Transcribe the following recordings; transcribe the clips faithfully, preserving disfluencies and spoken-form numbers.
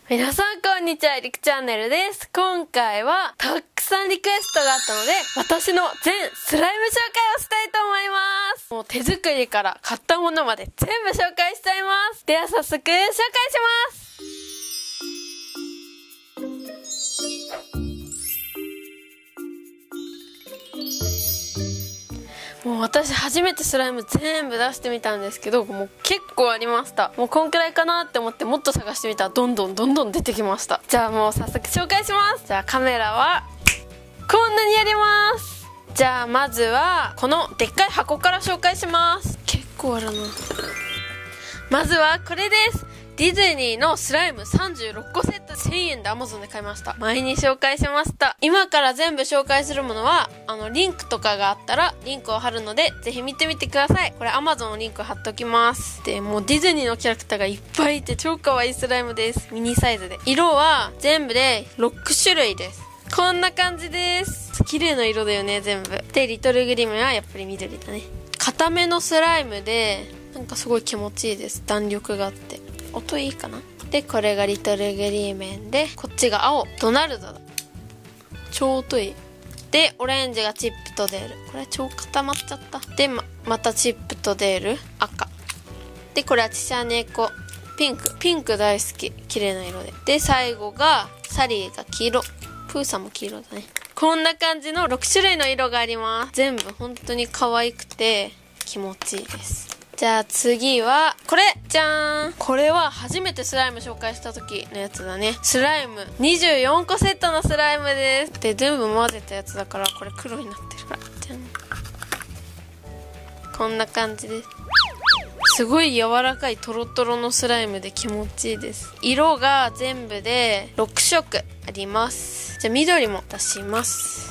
皆さんこんにちは、りくチャンネルです。今回はたくさんリクエストがあったので、私の全スライム紹介をしたいと思います。もう手作りから買ったものまで全部紹介しちゃいます。では早速紹介します。もう私初めてスライム全部出してみたんですけど、もう結構ありました。もうこんくらいかなって思ってもっと探してみたらどんどんどんどん出てきました。じゃあもう早速紹介します。じゃあカメラはこんなにあります。じゃあまずはこのでっかい箱から紹介します。結構あるな。まずはこれです。ディズニーのスライムさんじゅうろっこセットせんえんで アマゾン で買いました。前に紹介しました。今から全部紹介するものはあのリンクとかがあったらリンクを貼るのでぜひ見てみてください。これ アマゾン のリンク貼っときます。でもうディズニーのキャラクターがいっぱいいて超可愛いスライムです。ミニサイズで色は全部でろっしゅるいです。こんな感じです。綺麗な色だよね全部で。リトルグリムはやっぱり緑だね。固めのスライムでなんかすごい気持ちいいです。弾力があって音いいかな。でこれがリトルグリーメンで、こっちが青ドナルドだ。超音いい。でオレンジがチップとデール。これ超固まっちゃった。で ま, またチップとデール赤で、これはチシャネコピンク。ピンク大好き。綺麗な色で。で最後がサリーが黄色。プーさんも黄色だね。こんな感じのろくしゅるいの色があります。全部本当に可愛くて気持ちいいです。じゃあ次はこれじゃーん。これは初めてスライム紹介した時のやつだね。スライムにじゅうよんこセットのスライムです。で全部混ぜたやつだからこれ黒になってる。ほらじゃん。こんな感じです。すごい柔らかいトロトロのスライムで気持ちいいです。色が全部でろくしょくあります。じゃあ緑も出します。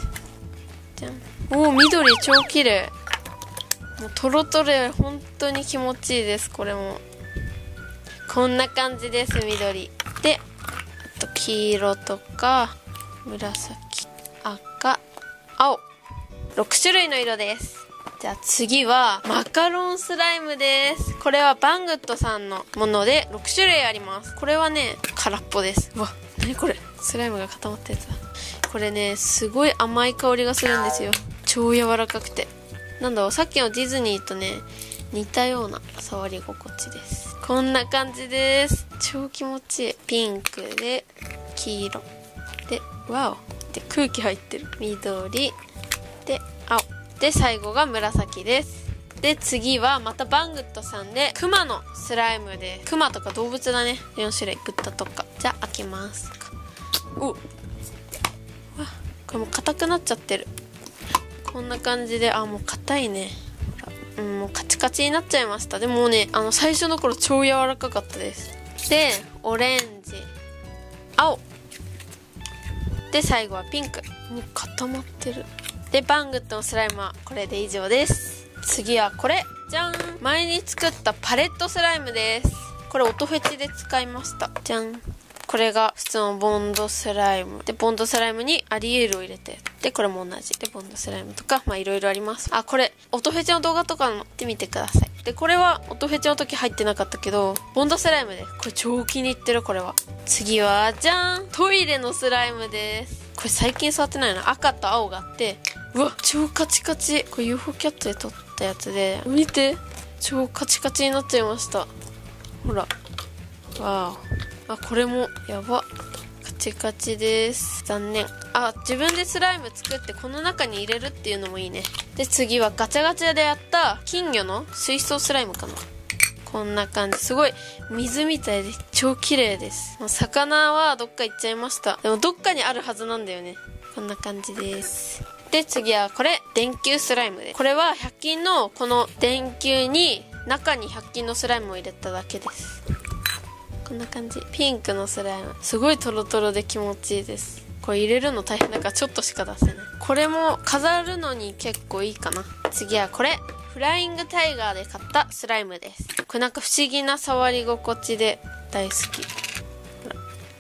じゃん。おー緑超綺麗。もうトロトロで本当に気持ちいいです。これもこんな感じです。緑で、あと黄色とか紫、赤、青、ろくしゅるいの色です。じゃあ次はマカロンスライムです。これはバングットさんのものでろくしゅるいあります。これはね空っぽです。うわ何これ、スライムが固まったやつだ。これねすごい甘い香りがするんですよ。超柔らかくて、なんだろう、さっきのディズニーとね似たような触り心地です。こんな感じです。超気持ちいい。ピンクで黄色でワオで空気入ってる。緑で青で最後が紫です。で次はまたバングットさんでクマのスライムで、クマとか動物だね。よんしゅるい。豚とか。じゃあ開けます。おっ、わこれもう硬くなっちゃってる。こんな感じで、あもう硬いね。うん、もうカチカチになっちゃいました。でもねあの最初の頃超柔らかかったです。でオレンジ、青で最後はピンク。もう固まってる。でバングットのスライムはこれで以上です。次はこれじゃん。前に作ったパレットスライムです。これ音フェチで使いました。じゃん。これが普通のボンドスライムで、ボンドスライムにアリエールを入れて、でこれも同じでボンドスライムとかまあいろいろあります。あこれ音フェチの動画とかも見てみてください。でこれは音フェチの時入ってなかったけどボンドスライムで、これ超気に入ってる。これは次はじゃーん、トイレのスライムです。これ最近触ってないな。赤と青があって、うわ超カチカチ。これ ユーフォー キャットで撮ったやつで、見て超カチカチになっちゃいました。ほらわー、あこれもやばカチカチです。残念。あ自分でスライム作ってこの中に入れるっていうのもいいね。で次はガチャガチャでやった金魚の水槽スライムかな。こんな感じ。すごい水みたいで超綺麗です。魚はどっか行っちゃいました。でもどっかにあるはずなんだよね。こんな感じです。で次はこれ電球スライムで、これはひゃく均のこの電球に中にひゃく均のスライムを入れただけです。こんな感じ。ピンクのスライムすごいトロトロで気持ちいいです。これ入れるの大変だからちょっとしか出せない。これも飾るのに結構いいかな。次はこれフライングタイガーで買ったスライムです。これなんか不思議な触り心地で大好き。ほら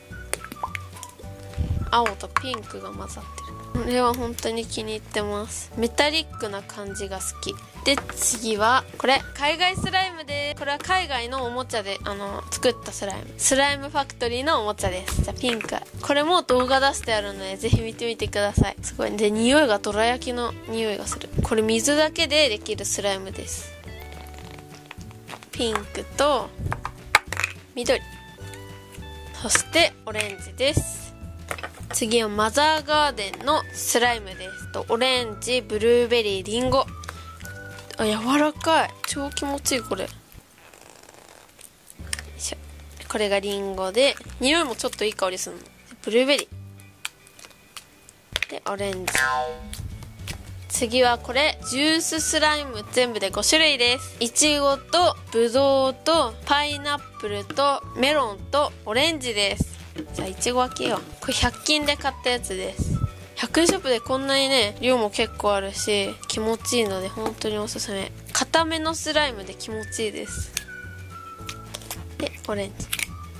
青とピンクが混ざってる。これは本当に気に入ってます。メタリックな感じが好き。 で次はこれ海外スライムで、これは海外のおもちゃであの作ったスライム、スライムファクトリーのおもちゃです。じゃあピンク、これも動画出してあるのでぜひ見てみてください。すごいで、匂いがどら焼きの匂いがする。これ水だけでできるスライムです。ピンクと緑、そしてオレンジです。次はマザーガーデンのスライムですと、オレンジ、ブルーベリー、リンゴ。あ、柔らかい、超気持ちいいこれ。よいしょ、これがリンゴで、匂いもちょっといい香りするの。ブルーベリーでオレンジ。次はこれジューススライム、全部でご種類です。いちごとぶどうとパイナップルとメロンとオレンジです。じゃあいちご開けよう。これひゃく均で買ったやつです。ひゃくえんショップでこんなにね量も結構あるし気持ちいいので本当におすすめ。固めのスライムで気持ちいいです。でオレンジ、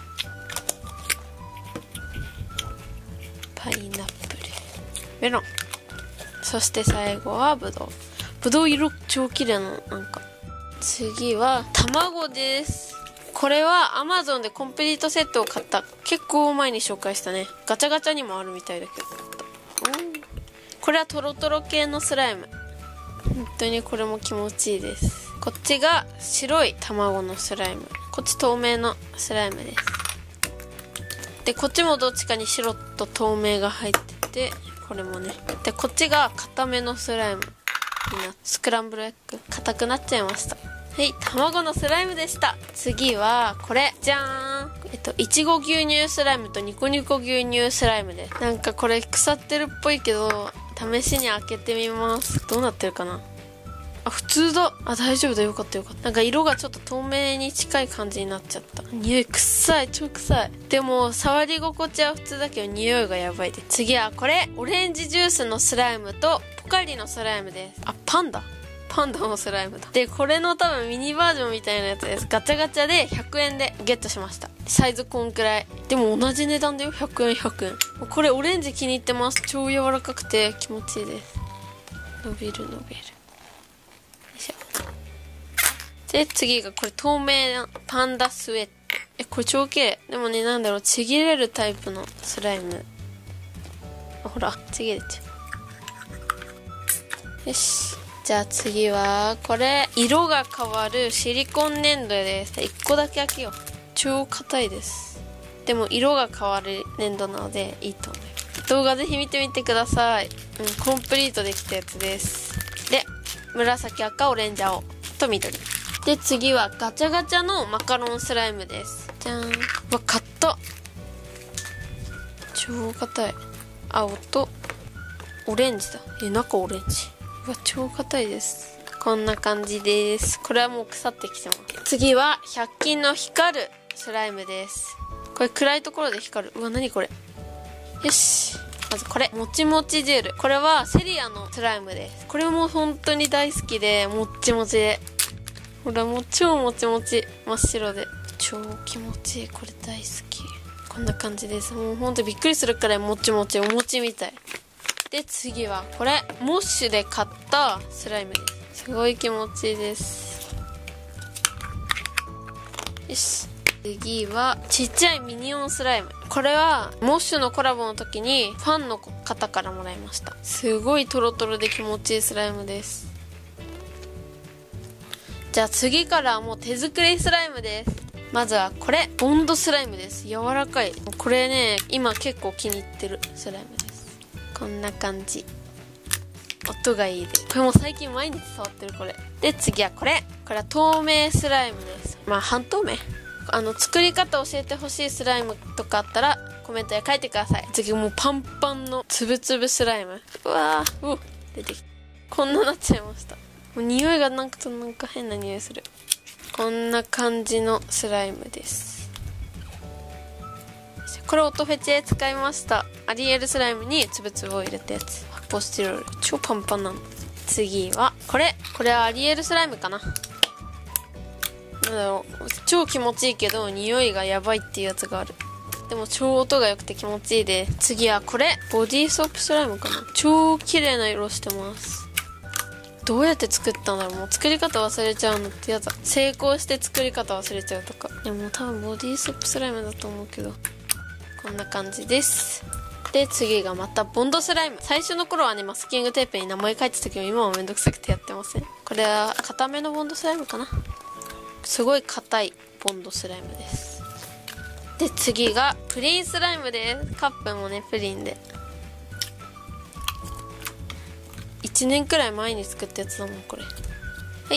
パイナップル、メロン、そして最後はぶどう。ぶどう色超綺麗な、なんか。次は卵です。これは アマゾン でコンプリートセットを買った。結構前に紹介したね。ガチャガチャにもあるみたいだけど、うん、これはトロトロ系のスライム。本当にこれも気持ちいいです。こっちが白い卵のスライム、こっち透明のスライムです。でこっちもどっちかに白と透明が入ってて、これもね。でこっちが固めのスライムにな、スクランブルエッグ硬くなっちゃいました。はい、卵のスライムでした。次はこれじゃーん、えっといちご牛乳スライムとニコニコ牛乳スライムです。なんかこれ腐ってるっぽいけど試しに開けてみます。どうなってるかな。あ、普通だ。あ、大丈夫だ、よかったよかった。なんか色がちょっと透明に近い感じになっちゃった。匂い臭い、超臭い。でも触り心地は普通だけど匂いがやばいで。次はこれオレンジジュースのスライムとポカリのスライムです。あ、パンダパンダのスライムだ。でこれの多分ミニバージョンみたいなやつです。ガチャガチャでひゃくえんでゲットしました。サイズこんくらいでも同じ値段だよ。ひゃくえんひゃくえん。これオレンジ気に入ってます。超柔らかくて気持ちいいです。伸びる伸びる。よいしょ。で次がこれ透明なパンダスウェット。え、これ超綺麗。でもね、なんだろう、ちぎれるタイプのスライム。あ、ほらちぎれちゃう。よし、じゃあ次はこれ色が変わるシリコン粘土です。いっこだけ開けよう。超硬いです。でも色が変わる粘土なのでいいと思います。動画ぜひ見てみてください。うん、コンプリートできたやつです。で紫、赤、オレンジ、青と緑で、次はガチャガチャのマカロンスライムです。じゃーん。うわ、買った。超硬い。青とオレンジだ。え、中オレンジ。うわ、超硬いです。こんな感じです。これはもう腐ってきてます。次はひゃく均の光るスライムです。これ暗いところで光る。うわ、何これ。よし、まずこれもちもちジェル。これはセリアのスライムです。これも本当に大好きで、もっちもちで、ほらもう超もちもち、真っ白で超気持ちいい。これ大好き。こんな感じです。もうほんとびっくりするくらいもちもち、お餅みたい。で次はこれモッシュで買ったスライムです。すごい気持ちいいです。よし、次はちっちゃいミニオンスライム。これはモッシュのコラボの時にファンの方からもらいました。すごいトロトロで気持ちいいスライムです。じゃあ次からはもう手作りスライムです。まずはこれボンドスライムです。柔らかい。これね、今結構気に入ってるスライムです。こんな感じ。音がいいです。これも最近毎日触ってる。これで次はこれこれは透明スライムです。まあ半透明。あの作り方教えてほしいスライムとかあったらコメントで書いてください。次もうパンパンのつぶつぶスライム。うわー、うお、出てきた。こんななっちゃいました。もう匂いがなんかとなんか変な匂いする。こんな感じのスライムです。これ音フェチで使いました。アリエルスライムにつぶつぶを入れたやつ。発泡スチロール超パンパンなの。次はこれこれはアリエルスライムかな。なんだろう、超気持ちいいけど匂いがやばいっていうやつがある。でも超音が良くて気持ちいいです。次はこれボディーソープスライムかな。超綺麗な色してます。 どうやって作ったんだろう。もう作り方忘れちゃうのってやだ。成功して作り方忘れちゃうとか。でも多分ボディーソープスライムだと思うけど、こんな感じです。で次がまたボンドスライム。最初の頃はねマスキングテープに名前書いてたけど、今はめんどくさくてやってません。これは固めのボンドスライムかな。すごい硬いボンドスライムです。で次がプリンスライムです。カップもねプリンでいちねんくらい前に作ったやつだもんこれ。はい、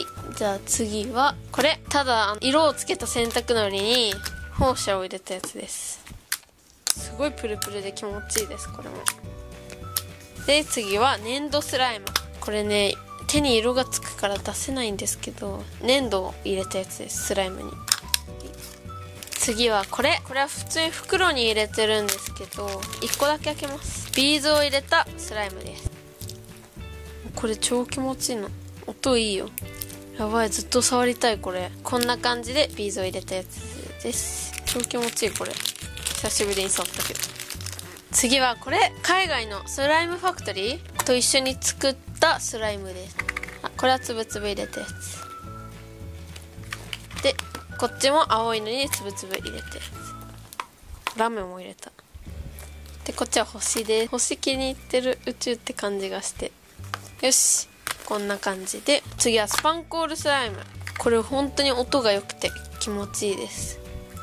じゃあ次はこれ。ただ色をつけた洗濯のりに放射を入れたやつです。すごいプルプルで気持ちいいです、これも。で次は粘土スライム。これね手に色がつくから出せないんですけど、粘土を入れたやつです、スライムに。次はこれ。これは普通に袋に入れてるんですけど、いっこだけ開けます。ビーズを入れたスライムです。これ超気持ちいいの。音いいよ。やばい、ずっと触りたいこれ。こんな感じでビーズを入れたやつです。超気持ちいいこれ。久しぶりに触ったけど。次はこれ。海外のスライムファクトリーと一緒に作ったスライムです。あ、これはつぶつぶ入れたやつで、こっちも青いのにつぶつぶ入れたやつ。ラメも入れた。でこっちは星で、星気に入ってる宇宙って感じがして、よし、こんな感じで。次はスパンコールスライム。これ本当に音が良くて気持ちいいです。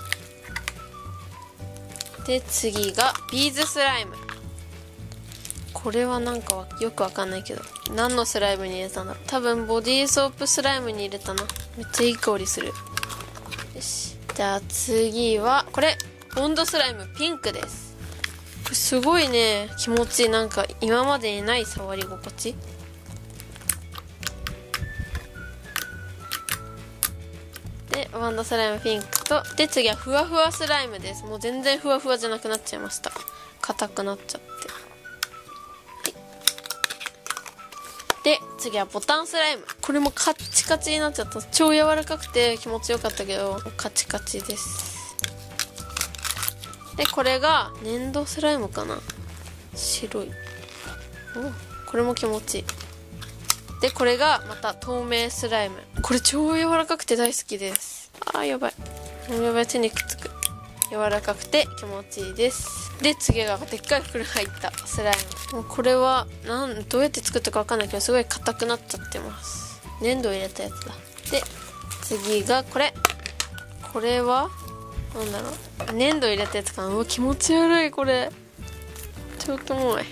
で次がビーズスライム。これはなんかよくわかんないけど、何のスライムに入れたんだろう。多分ボディーソープスライムに入れたな。めっちゃいい香りする。よし、じゃあ次はこれ。ボンドスライムピンクです。これすごいね気持ちいい。なんか今までにない触り心地。でボンドスライムピンクと、で次はふわふわスライムです。もう全然ふわふわじゃなくなっちゃいました。硬くなっちゃって。で次はボタンスライム。これもカッチカチになっちゃった。超柔らかくて気持ちよかったけどカチカチです。でこれが粘土スライムかな。白い。お、これも気持ちいい。でこれがまた透明スライム。これ超柔らかくて大好きです。あーやばい、もうやばい、手にくっつく。柔らかくて気持ちいいです。で次がでっかい袋入ったスライム。もうこれはなんどうやって作ったか分かんないけど、すごい硬くなっちゃってます。粘土入れたやつだ。で次がこれ。これはなんだろう、粘土入れたやつかな。うわ気持ち悪い、これ超キモい。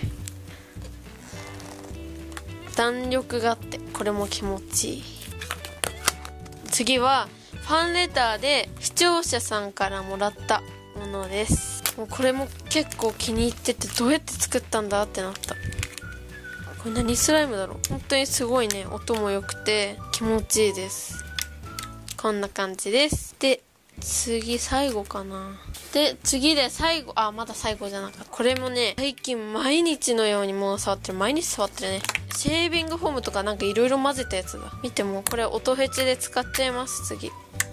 弾力があってこれも気持ちいい。次はファンレターで視聴者さんからもらったものです。もうこれも結構気に入ってて、どうやって作ったんだってなった。これ何スライムだろう。本当にすごいね、音も良くて気持ちいいです。こんな感じです。で次最後かな。で次で最後、あまだ最後じゃなかった。これもね最近毎日のようにもう触ってる。毎日触ってるね。シェービングフォームとかなんかいろいろ混ぜたやつだ。見てもこれ音フェチで使っちゃいます。次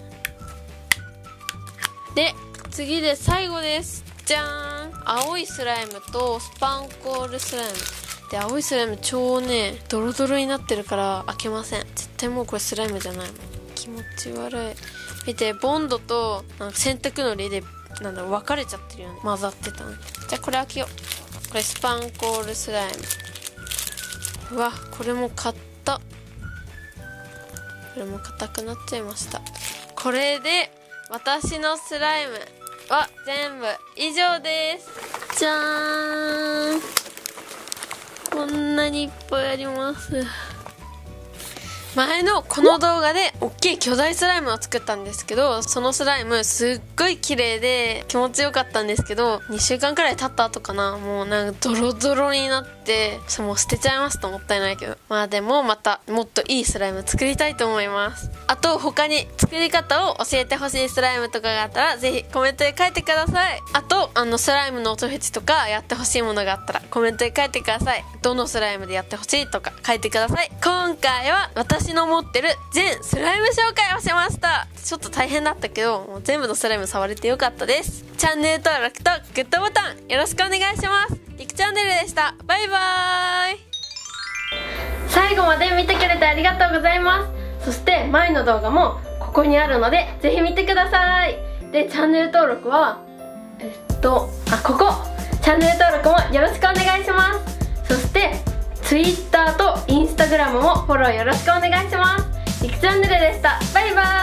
で次で最後です。じゃーん。青いスライムとスパンコールスライムで、青いスライム超ねドロドロになってるから開けません。絶対もうこれスライムじゃないもん。気持ち悪い。見て、ボンドとなんか洗濯のりでなんだろう分かれちゃってるよね。混ざってたの。じゃあこれ開けよう。これスパンコールスライム。うわこれも買った。これも硬くなっちゃいました。これで私のスライムは全部以上です。じゃーん。こんなにいっぱいあります。前のこの動画で大きい巨大スライムを作ったんですけど、そのスライムすっごい綺麗で気持ちよかったんですけど、にしゅうかんくらい経った後かな、もうなんかドロドロになって、もう捨てちゃいますと。もったいないけど、まあでもまたもっといいスライム作りたいと思います。あと他に作り方を教えてほしいスライムとかがあったらぜひコメントで書いてください。あとあのスライムの音フェチとかやってほしいものがあったらコメントで書いてください。どのスライムでやってほしいとか書いてください。今回は私の持ってる全スライム紹介をしました。ちょっと大変だったけど、もう全部のスライム触れてよかったです。チャンネル登録とグッドボタンよろしくお願いします。りくチャンネルでした。バイバーイ。 最後まで見てくれてありがとうございます。そして前の動画もここにあるのでぜひ見てください。でチャンネル登録はえっとあここチャンネル登録もよろしくお願いします。そして Twitter と Instagram もフォローよろしくお願いします。いくチャンネルでした。バイバイ。